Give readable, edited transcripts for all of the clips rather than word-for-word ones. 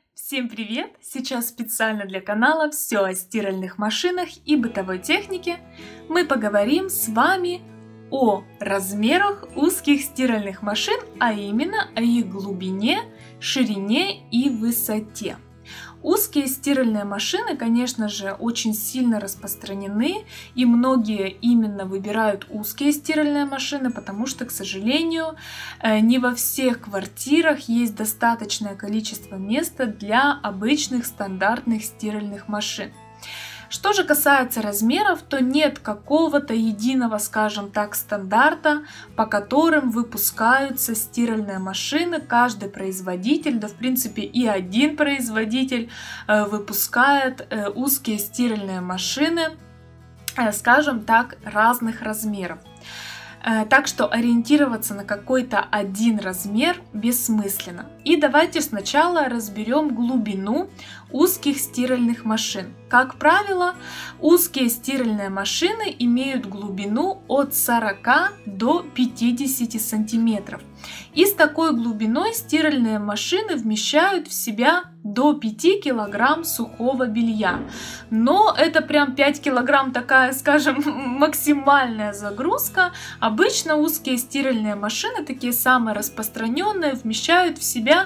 Всем привет! Сейчас специально для канала «Все о стиральных машинах и бытовой технике» мы поговорим с вами о размерах узких стиральных машин, а именно о их глубине, ширине и высоте. Узкие стиральные машины, конечно же, очень сильно распространены, и многие именно выбирают узкие стиральные машины, потому что, к сожалению, не во всех квартирах есть достаточное количество места для обычных стандартных стиральных машин. Что же касается размеров, то нет какого-то единого, скажем так, стандарта, по которым выпускаются стиральные машины. Каждый производитель, да в принципе и один производитель выпускает узкие стиральные машины, скажем так, разных размеров. Так что ориентироваться на какой-то один размер бессмысленно. И давайте сначала разберем глубину узких стиральных машин. Как правило, узкие стиральные машины имеют глубину от 40 до 50 сантиметров. И с такой глубиной стиральные машины вмещают в себя до 5 килограмм сухого белья. Но это прям 5 килограмм такая, скажем, максимальная загрузка. Обычно узкие стиральные машины, такие самые распространенные, вмещают в себя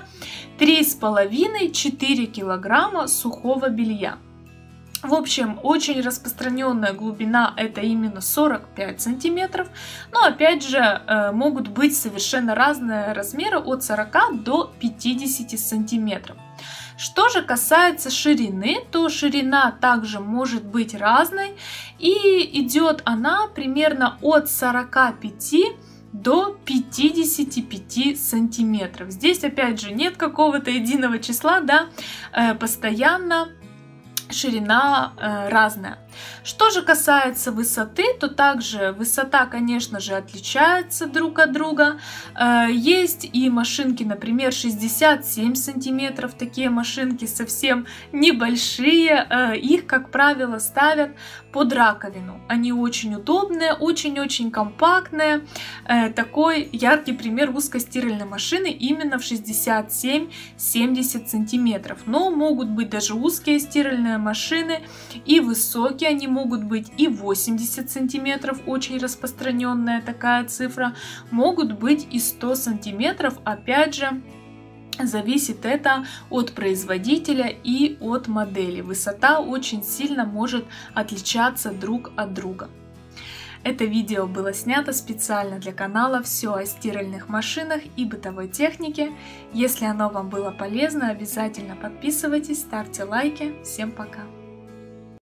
3,5-4 килограмма сухого белья. В общем, очень распространенная глубина это именно 45 сантиметров, но опять же могут быть совершенно разные размеры от 40 до 50 сантиметров. Что же касается ширины, то ширина также может быть разной, и идет она примерно от 45 до 55 сантиметров. Здесь опять же нет какого-то единого числа, да, постоянно ширина разная. Что же касается высоты, то также высота, конечно же, отличается друг от друга. Есть и машинки, например, 67 сантиметров, такие машинки совсем небольшие. Их, как правило, ставят под раковину. Они очень удобные, очень-очень компактные. Такой яркий пример узкой стиральной машины именно в 67-70 сантиметров. Но могут быть даже узкие стиральные машины и высокие. Они могут быть и 80 сантиметров, очень распространенная такая цифра. Могут быть и 100 сантиметров, опять же, зависит это от производителя и от модели. Высота очень сильно может отличаться друг от друга. Это видео было снято специально для канала «Все о стиральных машинах и бытовой технике». Если оно вам было полезно, обязательно подписывайтесь, ставьте лайки. Всем пока!